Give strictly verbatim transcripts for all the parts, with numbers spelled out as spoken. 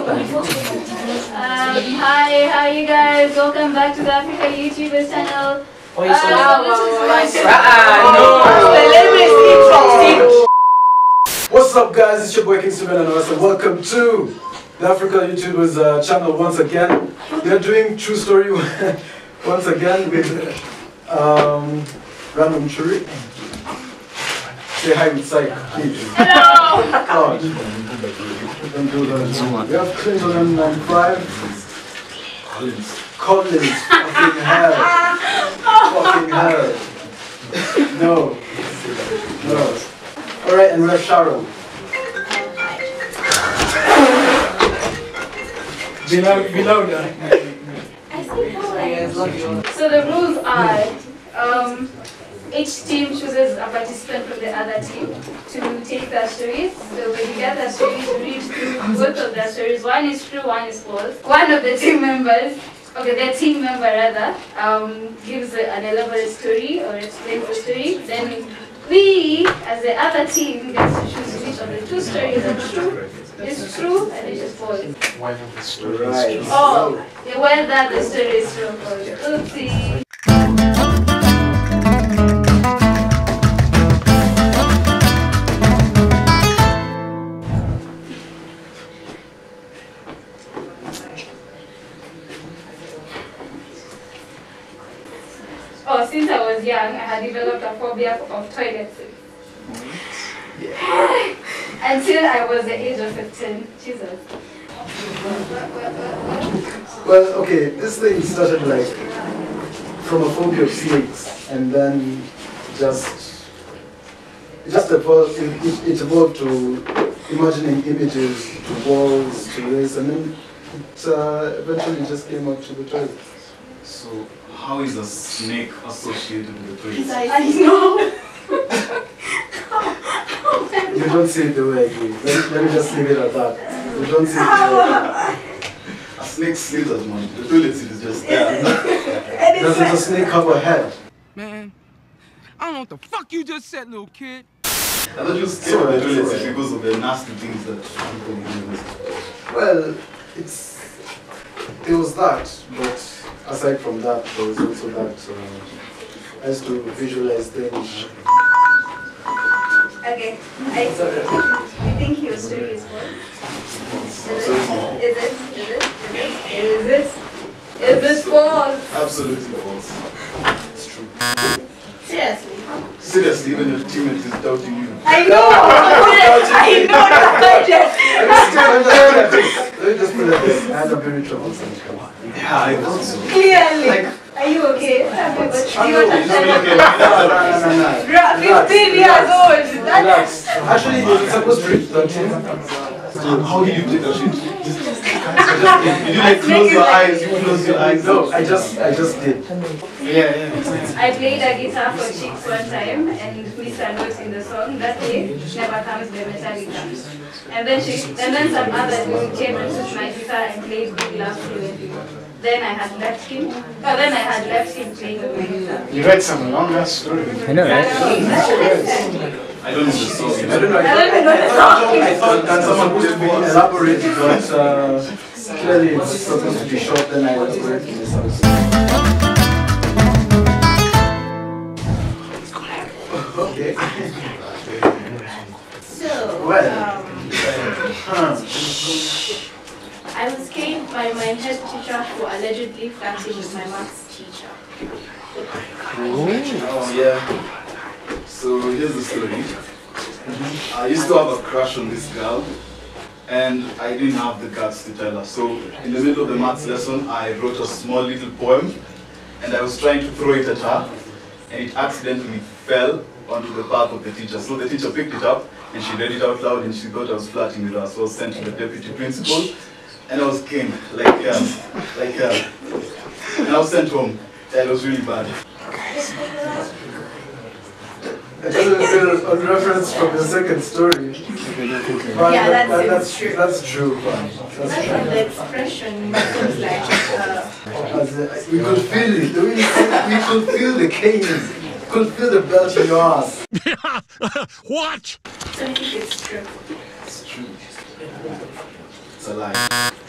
hi, how you guys? Welcome back to the Africa YouTubers channel. Oh, you said Uh, What's up, guys? It's your boy Kingston and welcome to the Africa YouTubers uh, channel once again. We are doing true story once again with um, Random Churi. Say hi with Psych, please. Hello! God. Don't do that. We have Clinton ninety-five. Collins. Fucking hell. Fucking hell. No. No. Alright, and we have Sharon. Below, below that. So the rules are, um, each team chooses a participant from the other team to take their stories. So when you get their stories, read through both of their stories. One is true, one is false. One of the team members, okay, their team member rather, um, gives an elaborate story or explains the story. Then we, as the other team, get to choose which of the two stories are true. It's true and it is false. One of the stories Right. is true. Oh, yeah, whether the story is true or false. Oopsie. Oh, since I was young, I had developed a phobia of toilets. Yeah. Until I was the age of fifteen. Jesus. Well, okay, this thing started like from a phobia of snakes, and then just it just evolved. It, it, it evolved to imagining images, to walls, to this, and then it uh, eventually just came up to the toilet. So, how is a snake associated with the toilet? I know. You don't see it the way I do. Let, let me just leave it at that. You don't see it the way I A snake slithers, man. The toilet seat is just there. do. Does the snake have a head? Man, I don't know what the fuck you just said, little kid. I thought you scared of the toilet seat because of the nasty things that people do. Well, it's it was that, but aside from that, there was also that uh, I used to visualize things. Okay, I you think your story is false? Is it? Is it? Is it? Is it? Is it false? Absolutely false. It's true. Seriously? Seriously, even your teammate is doubting you. I know! I know that! Let me just put it like this. I had a very troublesome child. Yeah, I thought so. Clearly! Like, are you okay? Do you no, understand? no, no, no, no. fifteen years old! Relax. Actually, you're supposed to reach thirteen. How did you take a shit? Did you like close your eyes? You close your eyes? No, I just, I just did. Yeah, yeah. I played a guitar for Chicks one time and Mister Note in the song. That day, Never Comes by Metallica. And then she, and then some other dude came and took my guitar and played Big Love fluently. Then I had left him. Oh, then I had left him playing with my guitar. You read some long ass story. I know, right? I don't know the song. I don't know. I I don't even know the thought, song. I thought that someone would be elaborated, but uh, clearly it's supposed to be short. Then I elaborated this house. Okay. So, Well. um, Huh. I was caned by my head teacher for allegedly flirting with my maths teacher. Oh, yeah. So here's the story. I used to have a crush on this girl, and I didn't have the guts to tell her. So in the middle of the maths lesson, I wrote a small little poem, and I was trying to throw it at her, and it accidentally fell onto the back of the teacher. So the teacher picked it up, and she read it out loud, and she thought I was flirting with her. So I was sent to the deputy principal, and I was caned, like, um, like, uh, and I was sent home. That was really bad. I just feel on reference from the second story. But Yeah, that, that's- that, that's true. That's true, man. That's That's true. the expression seems like uh, As, uh, we could feel it. We, we could feel the cane. We could feel the belt in your ass. What? so I think it's true. It's true. It's a lie.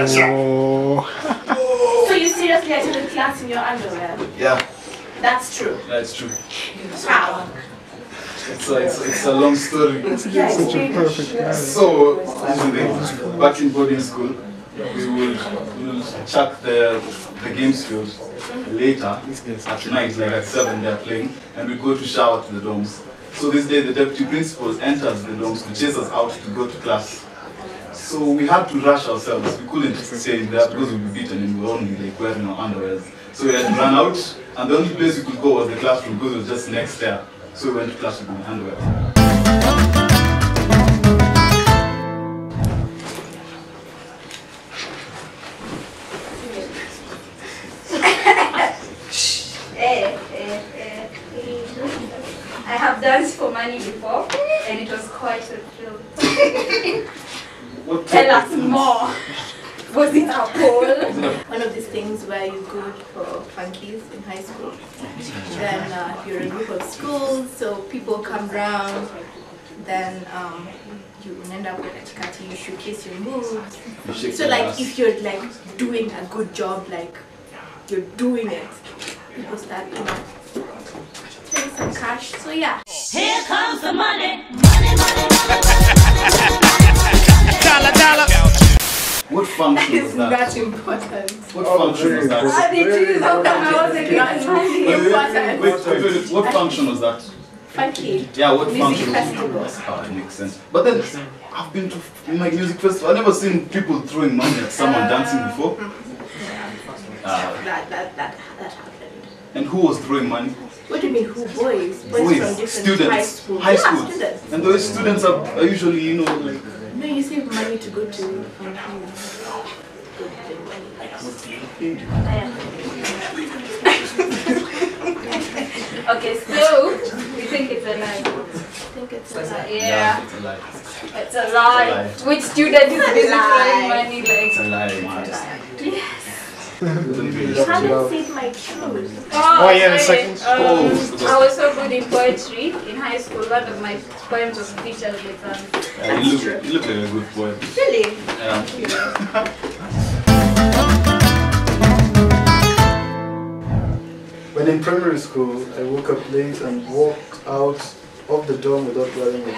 So you seriously attended class in your underwear? Yeah, That's true. that's true. How? It's a, it's, a- it's a long story. Yeah, it's So, usually, back in boarding school, we would, we would chuck the, the games field later at night, like at seven they're playing, and we go to shower to the dorms. So this day the deputy principal enters the dorms to chase us out to go to class. So we had to rush ourselves. We couldn't stay in there because we'd be beaten and we were only like wearing our underwears. So we had to run out, and the only place we could go was the classroom because it was just next there. So we went to class with my underwear. Eh, eh, eh. I have danced for money before, and it was quite a thrill. What Tell us more. Was it a pole? one of these things where you go for funkies in high school. Then uh, you're in a group of schools, so people come round. Then um, you end up with katikati, you showcase your moves. You shake So your like ass. if you're like doing a good job, like you're doing it, people start, you know, paying some cash. So yeah. Here comes the money. Money, money, money. Dollar, dollar. What function was It's that? not important. What function was that? I did choose how come I wasn't getting money. Wait, wait, wait, wait, wait, wait, what function was that? Funky. Yeah, what Music function? festival. Oh, it makes sense. But then, I've been to my music festival. I've never seen people throwing money at someone dancing before. Uh, That, that, that, that happened. and who was throwing money? What do you mean, who boys? Boys, Boys, from different students, high schools. high Yeah, schools. students. And those students are, are usually, you know, like. No, you save money to go to funky. Okay, so we think it's a lie. I think it's Uh, like, yeah, It's a lie. it's a lie. lie. Which student is busy throwing money It's like? a lie, man. you haven't seen my shoes. Oh, yeah, the sorry. second- Um, Oh. I was so good in poetry in high school. One of my poems was featured with um. Yeah, you, look, you look like a good boy. Really? Yeah. When in primary school, I woke up late and walked out of the dorm without wearing it.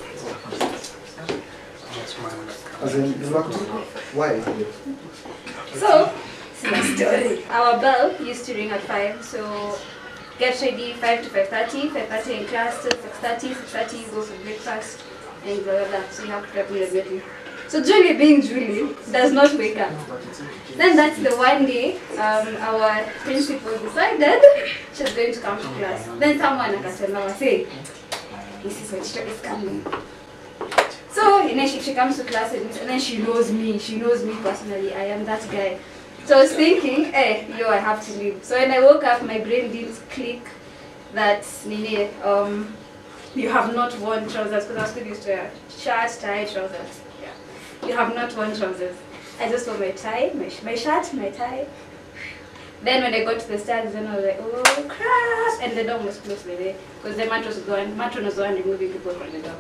As in, you locked it? Why? So, it's my story. Our bell used to ring at five, so get ready five to five thirty, five thirty in class till six thirty, six thirty you go for breakfast, and blah blah blah. So you have to prep immediately. So Julie, being Julie, does not wake up. Then that's the one day um, our principal decided she's going to come to class. Then someone akasema say, this is when she is coming. So you know, she, she comes to class and, and then she knows me. She knows me personally. I am that guy. So I was thinking, eh, yo, I have to leave. So when I woke up, my brain didn't click that Nini, um, you have not worn trousers because I was still used to wear shirt, tie, trousers. Yeah, you have not worn trousers. I just wore my tie, my, sh my shirt, my tie. Then when I got to the stairs, then I was like, oh crap! And the door was closed by there because the mat was gone. Matron was gone removing people from the door.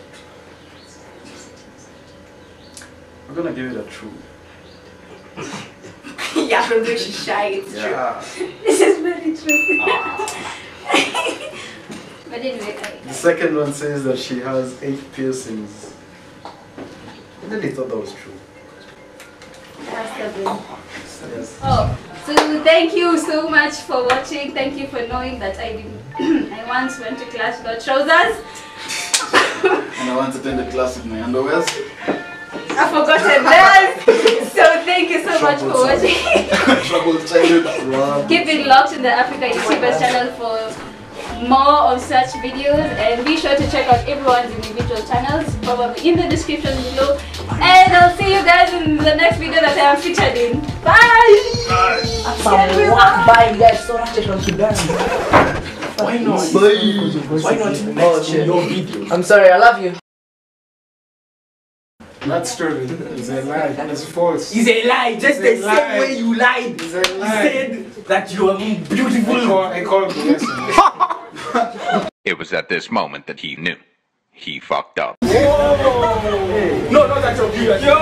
I'm gonna give it a true. Yeah, from where she's shy, it's Yeah. This is very true. But anyway, I, The second one says that she has eight piercings. I really thought that was true. That's the thing. Yes. Oh, so thank you so much for watching. Thank you for knowing that I didn't. I once went to class without trousers. And I want to attend the class with my underwears. I've forgotten that. So thank you so much for watching. Troubled childhood. Wow. Keep it locked in the Africa YouTubers channel for more of such videos, and be sure to check out everyone's individual channels, probably in the description below. And I'll see you guys in the next video that I am featured in. Bye! Bye guys, so much on Sudan. Why not? Why not next your video? I'm sorry, I love you. That's true. It's a lie. It's false. It's a lie, just It's a the lie. same way you lied. It's a You lie. said that you are I beautiful. call, I call blessing. It was at this moment that he knew. He fucked up. No, not that you're beautiful.